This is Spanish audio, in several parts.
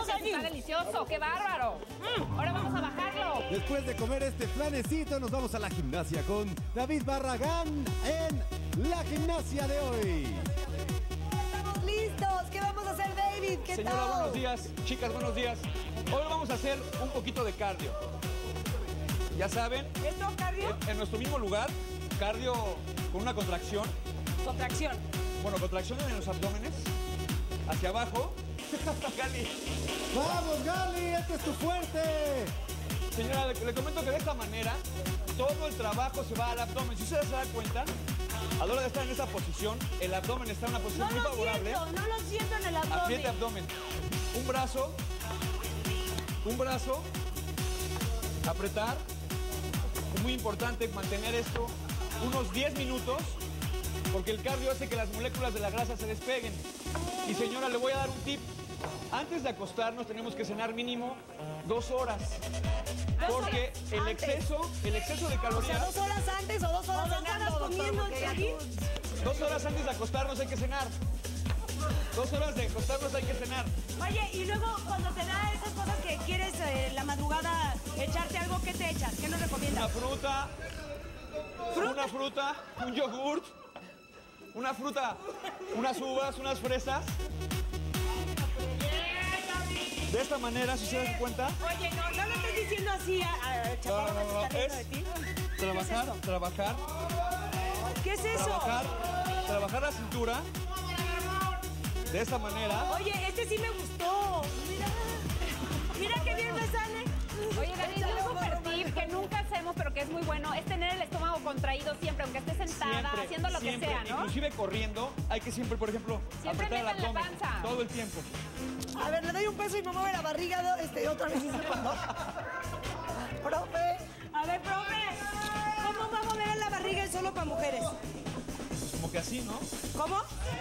Está delicioso, qué bárbaro. Ahora vamos a bajarlo. Después de comer este flanecito, nos vamos a la gimnasia con David Barragán en la gimnasia de hoy. ¡Estamos listos! ¿Qué vamos a hacer, David? ¿Qué Señora, tal? buenos días. Chicas, buenos días. Hoy vamos a hacer un poquito de cardio. Ya saben, ¿Esto, cardio? en nuestro mismo lugar, cardio con una contracción. Contracción. Bueno, contracción en los abdómenes, hacia abajo. Gali. ¡Vamos, Gali! ¡Este es tu fuerte! Señora, le comento que de esta manera todo el trabajo se va al abdomen. Si ustedes se dan cuenta, a la hora de estar en esa posición, el abdomen está en una posición muy favorable. No lo siento en el abdomen. Apriete abdomen. Un brazo, apretar. Es muy importante mantener esto unos 10 minutos, porque el cardio hace que las moléculas de la grasa se despeguen. Y señora, le voy a dar un tip. Antes de acostarnos tenemos que cenar mínimo 2 horas. Porque el exceso de calorías... 2 horas antes o 2 horas cenando, comiendo, David. 2 horas antes de acostarnos hay que cenar. 2 horas de acostarnos hay que cenar. Oye, y luego cuando te da esas cosas que quieres la madrugada echarte algo, ¿qué te echas? ¿Qué nos recomiendas? Una fruta, un yogurt, una fruta, unas uvas, unas fresas. De esta manera, si se dan cuenta... Oye, no lo estés diciendo así a Chaparro, No, ¿me está riendo de es ti? trabajar. ¿Qué es eso? Trabajar la cintura. De esta manera. Oye, este sí me gustó. Mira qué bien me sale. Oye, David, un super tip que nunca hacemos, pero que es muy bueno, es tener el estómago contraído siempre, aunque esté sentada, haciendo lo que sea, ¿no? Inclusive corriendo, hay que siempre, por ejemplo, Siempre apretar el metan la abdomen panza. todo el tiempo. A ver, le doy un peso y me mueve la barriga otra vez. Profe. A ver, profe. ¿Cómo va a mover la barriga y solo para mujeres? Como que así, ¿no? ¿Cómo?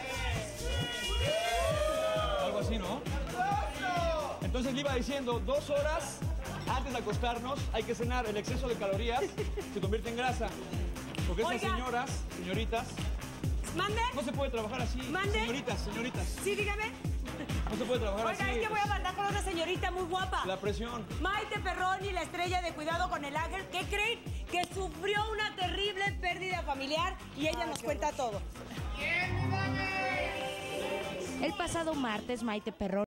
Algo así, ¿no? Entonces le iba diciendo, 2 horas antes de acostarnos hay que cenar. El exceso de calorías se convierte en grasa. Porque estas señoritas, ¿Mande? no se puede trabajar así. ¿Mande? Señoritas. Sí, dígame. No se puede trabajar así. Oiga, es que voy a mandar con una señorita muy guapa. La presión. Maite Perroni, la estrella de Cuidado con el Ángel. ¿Qué creen? Que sufrió una terrible pérdida familiar y ella nos cuenta todo. El pasado martes, Maite Perroni